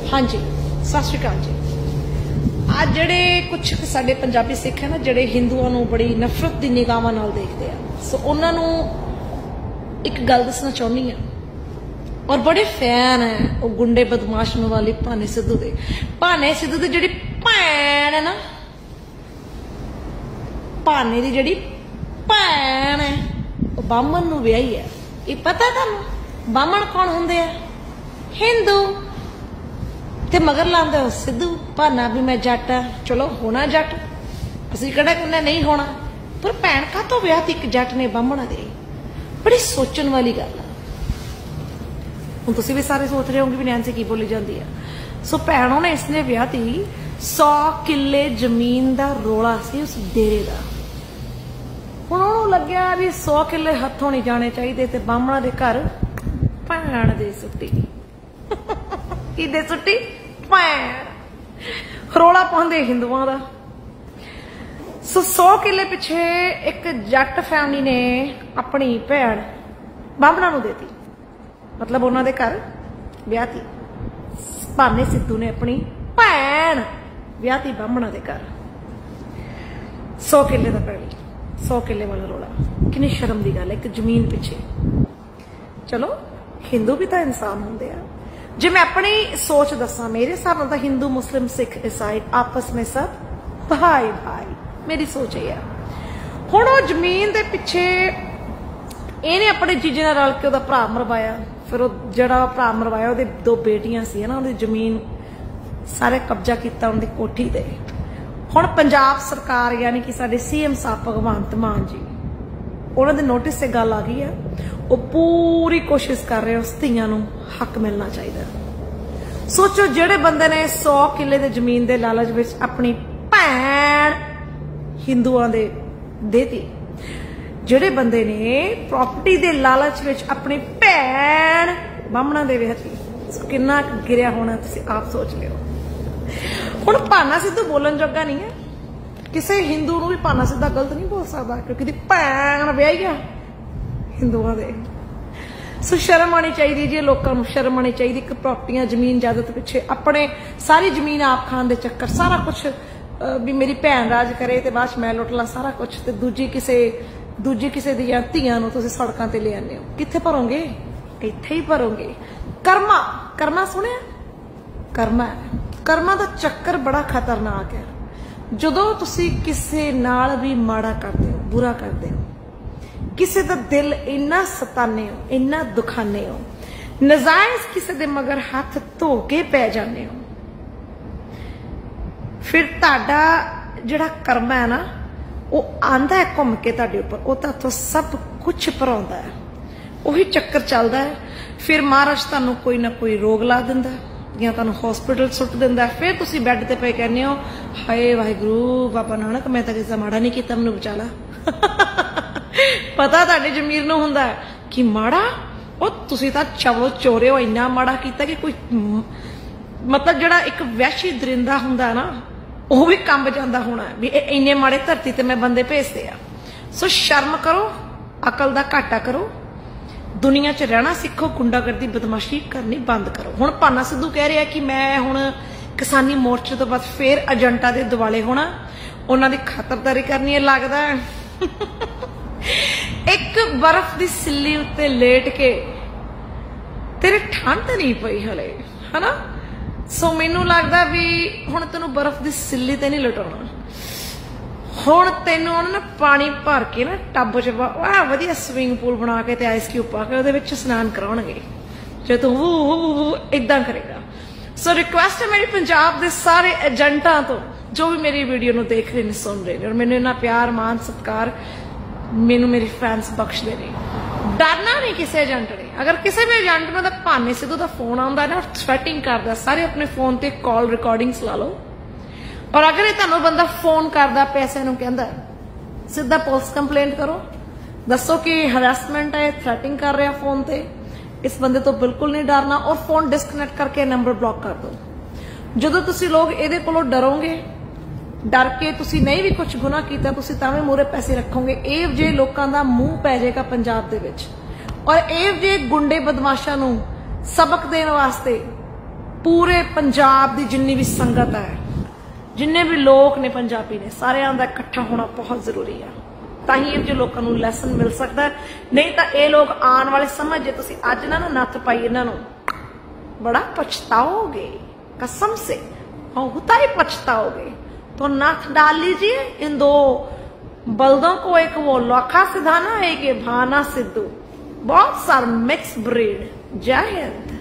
हाँ जी, सत श्री अकाल जी। आज ਜਿਹੜੇ ਕੁਝ ਸਾਡੇ ਪੰਜਾਬੀ ਸਿੱਖ ਹੈ ਨਾ ਜਿਹੜੇ ਹਿੰਦੂਆਂ ਨੂੰ ਬੜੀ ਨਫ਼ਰਤ ਦੀ ਨਿਗਾਹਾਂ ਨਾਲ ਦੇਖਦੇ ਆ, ਸੋ ਉਹਨਾਂ ਨੂੰ ਇੱਕ ਗੱਲ ਦੱਸਣਾ ਚਾਹੁੰਦੀ ਆ ਔਰ ਬੜੇ ਫੈਨ ਹੈ ਉਹ ਗੁੰਡੇ ਬਦਮਾਸ਼ ਵਾਲੀ ਭਾਨੇ ਸਿੱਧੂ ਦੇ। ਭਾਨੇ ਸਿੱਧੂ ਦੀ ਜਿਹੜੀ ਭੈਣ ਹੈ ਨਾ, ਭਾਨੇ ਦੀ ਜਿਹੜੀ ਭੈਣ ਹੈ ਉਹ ਬਾਹਮਣ ਨੂੰ ਵਿਆਹੀ ਹੈ। ਇਹ ਪਤਾ ਤੁਹਾਨੂੰ ਬਾਹਮਣ ਕੌਣ ਹੁੰਦੇ ਆ? हिंदू। ते मगर लांदे हो सिद्धू भाना भी मैं जट हाँ, चलो होना जट, असीं कहना कहना नहीं होना, पर भैन का तो विआह ती इक जट ने बाहमणा दे। बड़ी सोचण वाली गल है। हुण तुसीं भी सारे सोच रहे होंगे भी नैंसी की बोली जाती है। सो भैन ने इसने विआह ती 100 किले जमीन दा रोला सी उस डेरे दा। हुण उहनूं लग्या भी 100 किले हत्थों नहीं जाने चाहिए ते बाहमणा दे घर भैन दे सुट्टी की दे सुट्टी भैन रोला पाउंदे हिंदुआं दा। सो 100 किले पिछे एक जट फैमिली ने अपनी भैन बाहमणा नूं देती, मतलब उन्हां दे घर विआहती। भाने सिद्धू ने अपनी भैन विआहती बाहमणा दे घर। 100 किले दा पैली, 100 किले वाला रोला। कितनी शर्म दी गल है एक जमीन पिछे। चलो हिंदू भी तो इंसान होंदे आ। जे मैं अपनी सोच दसा, मेरे हिसाब नाल तां हिंदू मुस्लिम सिख ईसाई आपस में सब भाई भाई, मेरी सोच ये है। हुण वो जमीन दे पिछे इहने अपने जीजे नाल रल के उहदा भरा मरवाया, फिर वो जिहड़ा भरा मरवाया उहदे 2 बेटियां सी ना, उहदी जमीन सारे कब्जा कीता उहदी कोठी ते। हुण पंजाब सरकार यानी कि साडे सीएम साहब भगवंत मान जी, उन्हां दे नोटिस से गल आ गई है। वो पूरी कोशिश कर रहे उस धीआं नूं हक मिलना चाहिए। सोचो जिहड़े बंदे ने 100 किले दे जमीन दे लालच विच अपनी भैन हिंदुआं दे देती, जिहड़े बंदे ने प्रॉपर्टी दे लालच विच अपनी भैन बाहमणा दे विआहती, किन्ना गिरिया होना तुसीं आप सोच लिओ। हुण भाना सिद्धू बोलन जोगा नहीं है, किसी हिंदू नूं भी भाना सिद्धा गलत नहीं बोल सकदा क्योंकि भैन विआही आ हिंदुआं दे। सो शर्म आनी चाहिए जी, लोगों को शर्म आनी चाहिए। एक प्रॉपर्टियां जमीन जायदाद पिछे अपने सारी जमीन आप खान दे चक्कर, सारा कुछ भी मेरी भैन राज करे ते बाद मैं लुट ला सारा कुछ, ते दूजी किसे दियां धीआं नूं तुसीं सड़कां ते ले आने हो। कित्थे भरोगे? इत्थे ही भरोगे। कर्मा, कर्मा सुनिया? कर्मा है, कर्मा दा चक्कर बड़ा खतरनाक है। जदों तुसीं किसे नाल भी माड़ा करदे हो, बुरा करदे हो, किसी का दिल इन्ना सताने हो, इन्ना दुखाने हो, नजायज किसी दे मगर हाथ धो के पै जाने हो, फिर ताड़ा जिहड़ा कर्म है ना वो आंदा है घूम के तुहाडे उपर, वो तां सब कुछ भराउंदा है, उही चक्कर चलदा है। फिर महाराज तुहानूं कोई ना कोई रोग ला दिंदा या तुहानूं हॉस्पिटल सुट दिंदा, फिर तुसीं बैड ते पे कहने हो हाय वाहिगुरू बाबा नानक मैं तां किसे माड़ा नहीं कीता, मैनूं बचा ला। पता तुहाडे जमीर नूं हुंदा कि माड़ा, ओ तुसीं तां चवल चोरे हो, इन्ना माड़ा कीता कि कोई मतलब जिहड़ा एक वैशी दरिंदा हुंदा ना वो भी कंब जांदा होना भी इन्ने माड़े धरती ते मैं बंदे भेजदे आ। सो शर्म करो, अकल दा घाटा करो, दुनिया च रहना सीखो, गुंडागर्दी बदमाशी करनी बंद करो। हुण भाना सिद्धू कह रहा कि मैं हुण किसानी मोर्चे तो बाद फिर एजेंटा दे दुआले होना, उन्हां दी खातरदारी करनी है। लगदा एक बर्फ की सिल्ली उत्ते लेट के तेरे ठंड नहीं पई हले, है ना? सो मैनू लगता भी हुण तेनू बर्फ की सिल्ली ते नहीं लटाउणा, हुण तेनू उन्होंने पानी भर के ना टब च वधिया स्विमिंग पूल बना के ते आइस क्यूब पा के उहदे विच स्नान कराउणगे जे तू इदां करेगा। सो रिक्वेस्ट है मेरी पंजाब दे सारे एजेंटां तो जो भी मेरी वीडियो नू देख रहे ने, सुन रहे ने और मैनू इन्ना प्यार मान सत्कार मैनू मेरी फैंस बख्शते हैं। डरना नहीं किसी एजेंट ने। अगर किसी भी एजेंट में भाने सिद्धू का फोन आता है ना, थ्रैटिंग करता, सारे अपने फोन ते कॉल रिकॉर्डिंग्स ला लो, और अगर ये तुहानू बंदा फोन करता पैसे नू कहंदा सीधा पुलिस कंप्लेंट करो, दसो कि हरासमेंट है, थ्रैटिंग कर रहा फोन ते। इस बंदे तो बिल्कुल नहीं डरना और फोन डिस्कनैक्ट करके नंबर ब्लॉक कर दो। जो तुसी लोग ये कोलों डरोगे, डर के तुसी नहीं भी कुछ गुनाह किया, तुसी तावें मूहरे पैसे रखोगे, इह जे लोकां दा मुंह पै जाएगा पंजाब दे विच। और इह जे गुंडे बदमाशां नूं सबक देने वास्ते पूरे पंजाब की जिन्नी भी संगत है, जिन्ने भी लोग ने पंजाबी ने, सारिਆਂ ਦਾ इकट्ठा होना बहुत जरूरी है। ताही जो लोगों को लैसन मिल सकता है। नहीं तो ये लोग आने वाले समय जो तुम अज इन्हों नत्थ पाई, इन्हों बड़ा पछताओगे, कसम से बहुत ही पछताओगे। तो नथ डाल लीजिए इन दो बल्दों को, एक वो लौखा सिधाना, एक ये भाना सिद्धू, बहुत सारा मिक्स ब्रीड। जय हिंद।